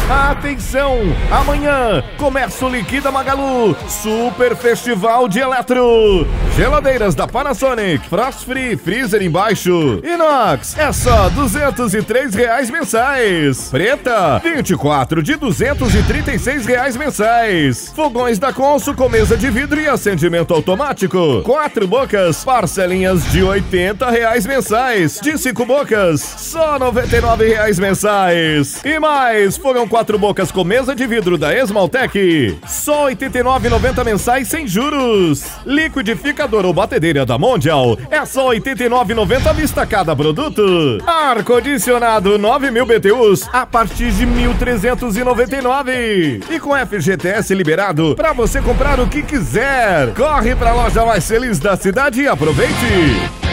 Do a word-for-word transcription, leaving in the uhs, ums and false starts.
Atenção! Amanhã, Comércio Liquida Magalu, Super Festival de Eletro. Geladeiras da Panasonic, Frost Free, freezer embaixo. Inox, é só duzentos e três reais mensais. Preta, vinte e quatro de duzentos e trinta e seis reais mensais. Fogões da Consul com mesa de vidro e acendimento automático. Quatro bocas, parcelinhas de oitenta reais mensais. De cinco bocas, só noventa e nove reais mensais. E mais, fogão quatro bocas com mesa de vidro da Esmaltec, só oitenta e nove reais e noventa centavos mensais sem juros. Liquidificador ou batedeira da Mondial, é só oitenta e nove reais e noventa centavos à vista cada produto. Ar-condicionado nove mil B T Us a partir de mil trezentos e noventa e nove reais. E com F G T S liberado para você comprar o que quiser. Corre para a loja mais feliz da cidade e aproveite!